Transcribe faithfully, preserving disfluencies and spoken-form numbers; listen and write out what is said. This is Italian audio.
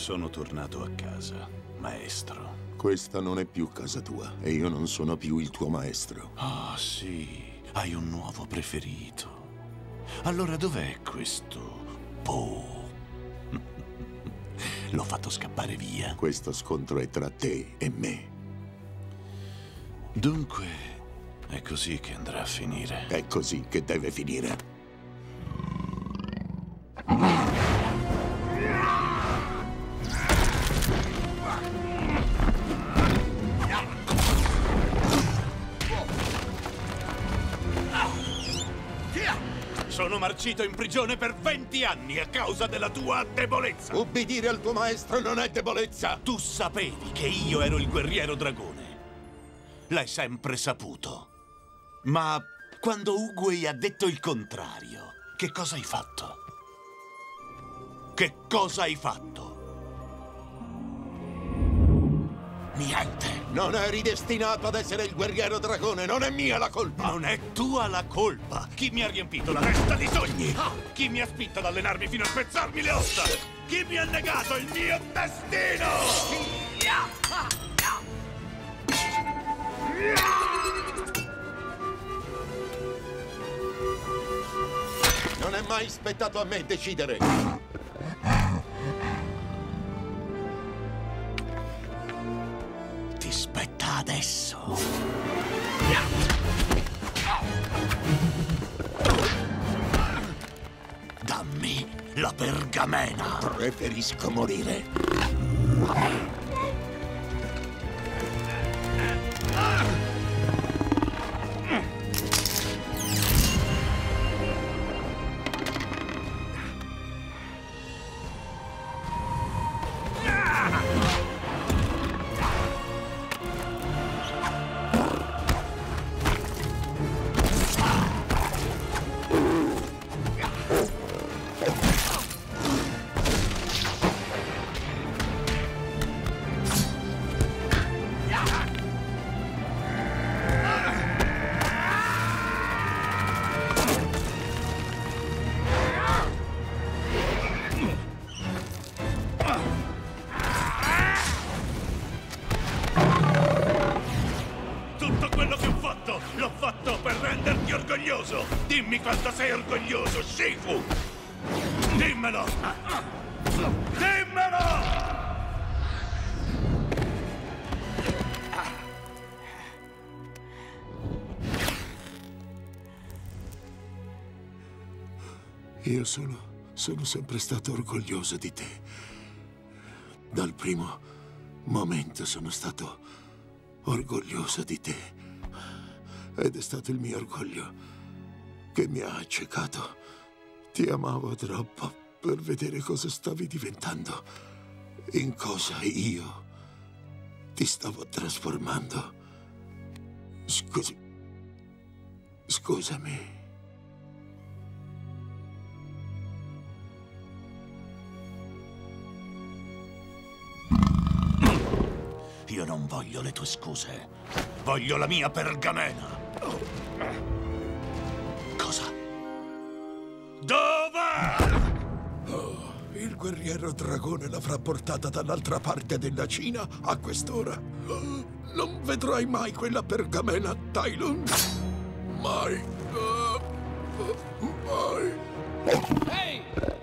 Sono tornato a casa, maestro. Questa non è più casa tua e io non sono più il tuo maestro. Ah, oh, sì, hai un nuovo preferito. Allora dov'è questo Po? L'ho fatto scappare via. Questo scontro è tra te e me. Dunque, è così che andrà a finire. È così che deve finire. Sono marcito in prigione per venti anni a causa della tua debolezza. Ubbidire al tuo maestro non è debolezza. Tu sapevi che io ero il guerriero dragone. L'hai sempre saputo. Ma quando Oogway ha detto il contrario, che cosa hai fatto? Che cosa hai fatto? Niente. Non eri destinato ad essere il guerriero dragone, non è mia la colpa. Non è tua la colpa. Chi mi ha riempito la testa di sogni? Chi mi ha spinto ad allenarmi fino a spezzarmi le ossa? Chi mi ha negato il mio destino? Non è mai spettato a me decidere. Ti spetta adesso. Dammi la pergamena. Preferisco morire. L'ho fatto per renderti orgoglioso! Dimmi quanto sei orgoglioso, Shifu! Dimmelo! Dimmelo! Io sono... sono sempre stato orgoglioso di te. Dal primo momento sono stato orgoglioso di te. Ed è stato il mio orgoglio che mi ha accecato. Ti amavo troppo per vedere cosa stavi diventando, in cosa io ti stavo trasformando. Scusi. Scusami. Io non voglio le tue scuse. Voglio la mia pergamena. Cosa? Dov'è? Oh, il guerriero dragone l'avrà portata dall'altra parte della Cina a quest'ora. Oh, non vedrai mai quella pergamena, Tai Lung. Mai. Oh, oh, mai. Ehi!